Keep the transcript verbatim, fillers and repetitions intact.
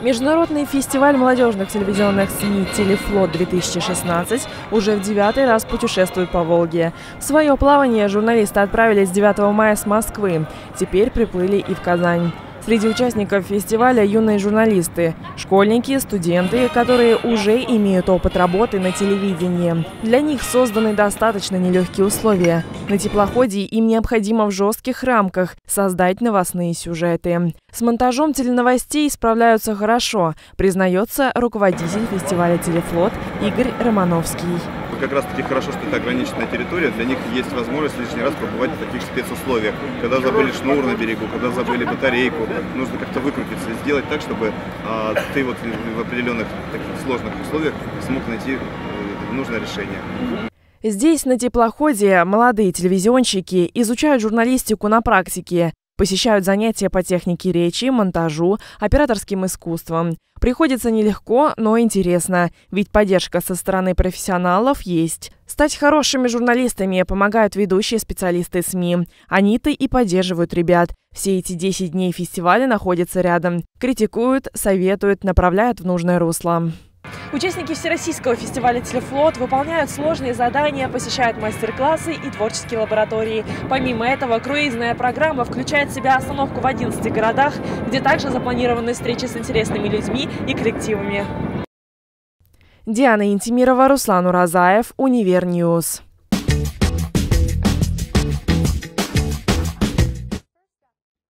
Международный фестиваль молодежных телевизионных СМИ «Телефлот-две тысячи шестнадцать» уже в девятый раз путешествует по Волге. В свое плавание журналисты отправились девятого мая с Москвы. Теперь приплыли и в Казань. Среди участников фестиваля юные журналисты, школьники, студенты, которые уже имеют опыт работы на телевидении. Для них созданы достаточно нелегкие условия. На теплоходе им необходимо в жестких рамках создать новостные сюжеты. С монтажом теленовостей справляются хорошо, признается руководитель фестиваля «Телефлот» Игорь Романовский. Как раз таки хорошо, что это ограниченная территория, для них есть возможность лишний раз побывать в таких спецусловиях. Когда забыли шнур на берегу, когда забыли батарейку, нужно как-то выкрутиться и сделать так, чтобы а, ты вот в определенных таких сложных условиях смог найти э, нужное решение. Здесь на теплоходе молодые телевизионщики изучают журналистику на практике. Посещают занятия по технике речи, монтажу, операторским искусством. Приходится нелегко, но интересно, ведь поддержка со стороны профессионалов есть. Стать хорошими журналистами помогают ведущие специалисты СМИ. Они-то и поддерживают ребят. Все эти десять дней фестиваля находятся рядом. Критикуют, советуют, направляют в нужное русло. Участники Всероссийского фестиваля «Телефлот» выполняют сложные задания, посещают мастер-классы и творческие лаборатории. Помимо этого, круизная программа включает в себя остановку в одиннадцати городах, где также запланированы встречи с интересными людьми и коллективами. Диана Интимирова, Руслан Уразаев, Универньюз.